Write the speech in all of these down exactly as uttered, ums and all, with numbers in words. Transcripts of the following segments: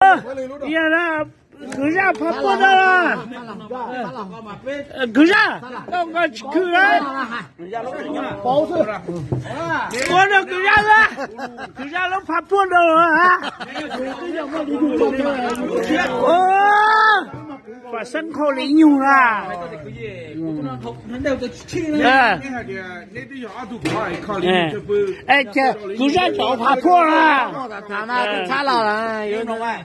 giờ là cứ ra phát quân đó cứ ra không có cứ ra quân đâu cứ ra ra cứ ra nó phát quân đâu hả ô và sân khấu lý nhung à ê chờ cứ ra chỗ phát quân à thằng nào cũng khá là là yêu nó vậy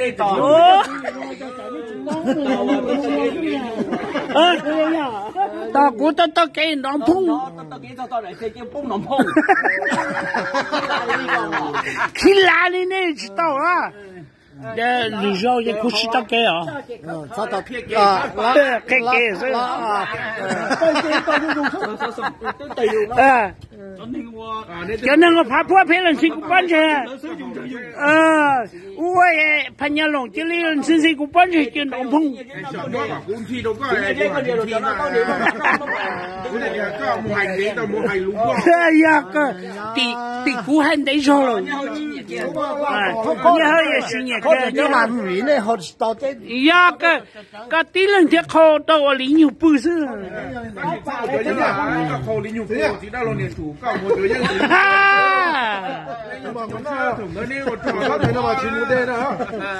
ơ tao cũng tao tao cái nón phun tao cái tao tao lại cái cái phun nón phun khi lá đi nè chỉ tao à để lý do gì cũng chỉ tao cái à sao tao à cái cái rồi à cho nên我爬坡陪人去古班去呃我也攀岩龙这里人身上古班去就能碰哎呀个地地古汉得说了啊你好也是你个你话唔明咧，好到这呀个个地人贴靠到我里有不是哈 nhưng mà con nó thủng nó đi một trò nó thấy nó mà chín một đêm nữa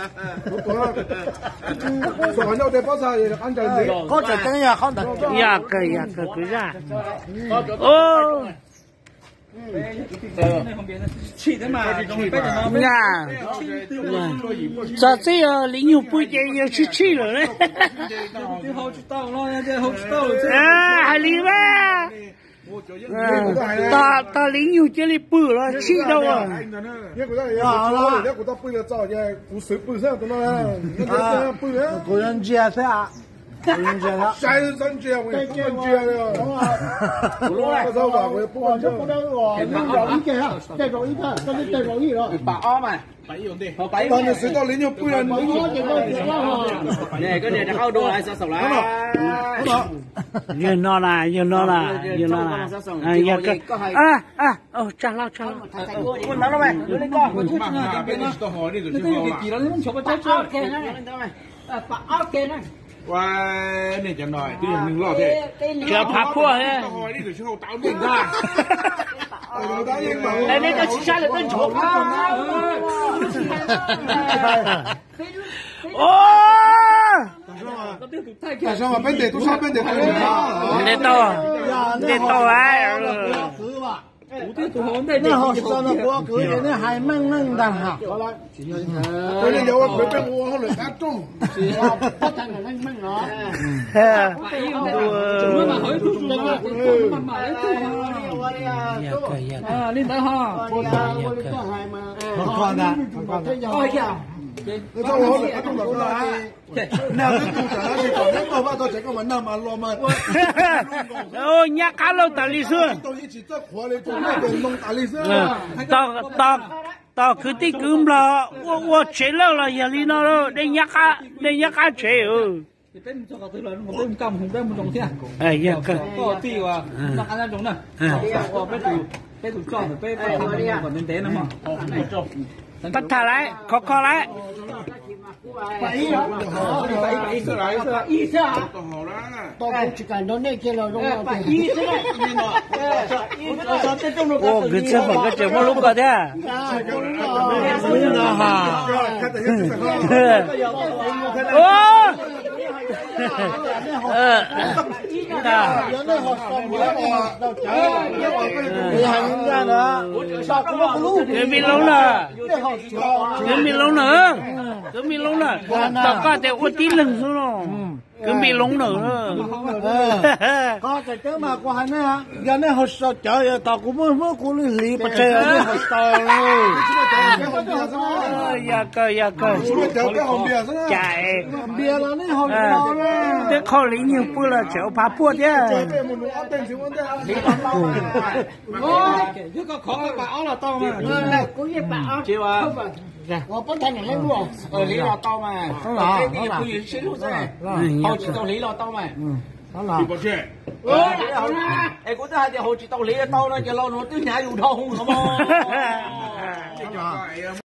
sỏi nhau để bao giờ thì ăn chừng gì có chừng cái nhà không được ya cái ya cái cái ra ô nhà giờ这个林有不见要去去了嘞啊还里吧ta ta lính nhiều chơi đi bự rồi chi đâu à cái của ta là cái của ta bự là sao vậy của sứ bự sao tụi nó nó bự á của nhân chia thế à của nhân chia đó sai dân chia vậy dân chia rồi của nó sao bảo với bố con chứ cái bảo ý kia cái bảo ý kia cái cái bảo ý đó bảo mà còn là sứ tao lính nhiều bự là này cái này nó đua lại sao sao lại giờ nó là giờ nó là giờ nó là à giờ cái à à ô chăng lo chăng con nó mày lên con cái gì nó muốn chụp cái chết chết bảo áo kia này wow này chẳng nói cái đừng lo thế chờ phá phua thế hỏi đi rồi sau tao mình ra đây đây cái chỉ là tên chụp ô tại sao mà bên để tôi sao bên để tôi để to để to á nó họ sao nó quá cứ thế này hai măng măng đằng hả tôi này giờ tôi bên mua họ lại cắt trông bắt thằng này măng măng nó à lên tới ha không còn đã không còn coi kìa cái sao họ lại cắt trông là nào cái cụ trả thì còn cái câu ba tôi chỉ có vấn đề mà lo mà ô nhà cá lâu tali lý sơn tôi chỉ cho khóa lấy cho cái bên nông tali lý sơn tao tao tao cứ tí cứ là tôi tôi chế lâu là giờ đi nó rồi đây nhà cá đây nhà cá chế ừ tên cho tôi là một tên cầm một tên một đồng tiền ai ya cơ có tí và nó ăn giống này có bé tủ bé tủ cho bé bé còn bên té nữa mà tắt thả lại khó khó lại bảy bảy bảy sữa lại sữa ít sữa tôi cũng chỉ cần đó này kia là đúng không ít sữa ô cái chế phẩm cái chế mà lúc có thế à ha ô ờ ta cái mi lâu nè cái mi lâu nữa cái mi lâu nè tao có thể uất tí lần thôi nó cái mi lâu nữa có cái chứ mà qua hai nữa giờ này họ sợ trời tao cũng mới mới cũng đi lì bắt chơi ở họ sợ ya cơ ya cơ chạy bia là nó họ sợ đấy cái kho lý nhiều bữa là chèo phá bua thế chứ có khó cái bảo là to mà cũng như bảo chịu à 我不睇人拎喎， ờ lý lò to mà cái gì cũng gì xíu thôi họ chỉ tao lý lò to mà đi bỏ xe ê cũng thấy họ chỉ tao lý to nó chỉ lo nó cứ nhảy dù đâu không